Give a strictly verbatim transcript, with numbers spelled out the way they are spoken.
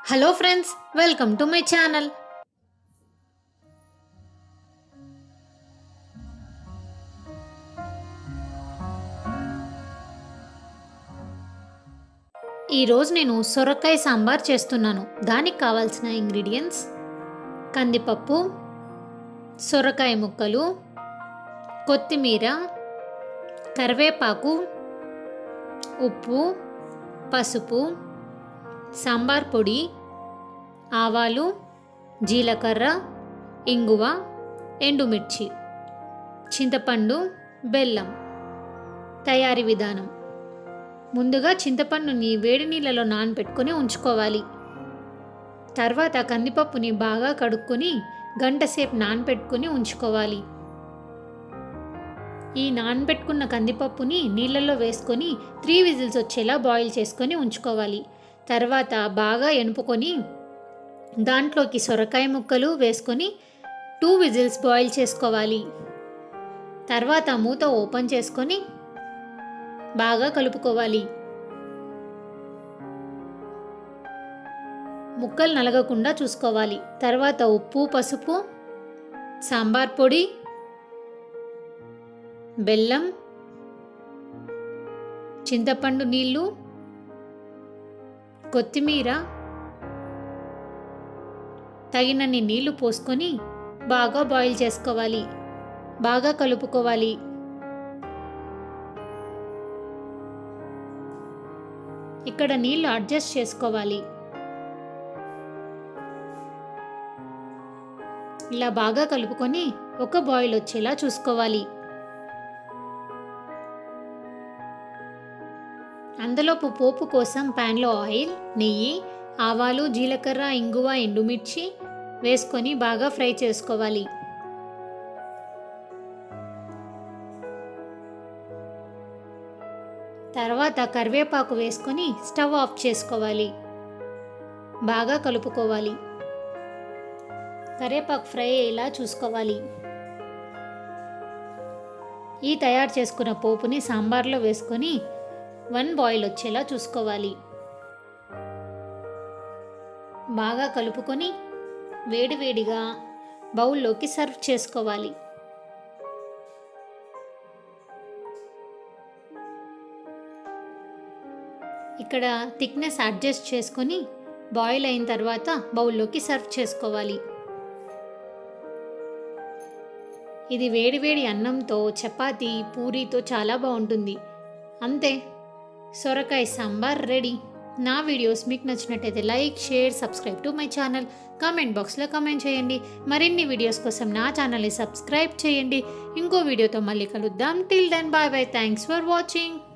Hello friends, welcome to my channel. ఈరోజు నేను సొరకాయ సాంబార్ చేస్తున్నాను. దానికి కావాల్సిన ఇంగ్రీడియంట్స్: కందిపప్పు, సొరకాయ ముక్కలు, కొత్తిమీర, కరివేపాకు, ఉప్పు, పసుపు, సాంబార్ పొడి, ఆవాలు, జీలకర్ర, ఇంగువ, ఎండుమిర్చి, చింతపండు, బెల్లం. తయారీ విధానం: ముందుగా చింతపండుని వేడి నీళ్ళలో నానబెట్టుకొని ఉంచుకోవాలి. తర్వాత కందిపప్పుని బాగా కడుక్కొని గంట సేపు నానబెట్టుకొని ఉంచుకోవాలి. ఈ నానబెట్టుకున్న కందిపప్పుని నీళ్ళల్లో వేసుకొని త్రీ విజిల్స్ వచ్చేలా బాయిల్ చేసుకొని ఉంచుకోవాలి. తర్వాత బాగా ఎనుపుకొని దాంట్లోకి సొరకాయ ముక్కలు వేసుకొని టూ విజిల్స్ బాయిల్ చేసుకోవాలి. తర్వాత మూత ఓపెన్ చేసుకొని బాగా కలుపుకోవాలి. ముక్కలు నలగకుండా చూసుకోవాలి. తర్వాత ఉప్పు, పసుపు, సాంబార్ పొడి, బెల్లం, చింతపండు నీళ్ళు, కొత్తిమీర, తగినన్ని నీళ్లు పోసుకొని బాగా బాయిల్ చేసుకోవాలి. బాగా కలుపుకోవాలి. ఇక్కడ నీళ్లు అడ్జస్ట్ చేసుకోవాలి. ఇలా బాగా కలుపుకొని ఒక బాయిల్ వచ్చేలా చూసుకోవాలి. అందులోపు పోపు కోసం ప్యాన్లో ఆయిల్, నెయ్యి, ఆవాలు, జీలకర్ర, ఇంగువ, ఎండుమిర్చి వేసుకొని బాగా ఫ్రై చేసుకోవాలి. తర్వాత కరివేపాకు వేసుకొని స్టవ్ ఆఫ్ చేసుకోవాలి. బాగా కలుపుకోవాలి. కరివేపాకు ఫ్రై అయ్యేలా చూసుకోవాలి. ఈ తయారు చేసుకున్న పోపుని సాంబార్లో వేసుకొని వన్ బాయిల్ వచ్చేలా చూసుకోవాలి. బాగా కలుపుకొని వేడివేడిగా బౌల్లోకి సర్వ్ చేసుకోవాలి. ఇక్కడ థిక్నెస్ అడ్జస్ట్ చేసుకొని బాయిల్ అయిన తర్వాత బౌల్లోకి సర్వ్ చేసుకోవాలి. ఇది వేడివేడి అన్నంతో, చపాతీ, పూరీతో చాలా బాగుంటుంది. అంతే, సొరకాయ సాంబార్ రెడీ. నా వీడియోస్ మీకు నచ్చినట్టయితే like, share, subscribe to my channel. Comment బాక్స్లో కామెంట్ చేయండి. మరిన్ని వీడియోస్ కోసం నా ఛానల్ని సబ్స్క్రైబ్ చేయండి. ఇంకో వీడియోతో మళ్ళీ కలుద్దాం. Till then bye bye. Thanks for watching.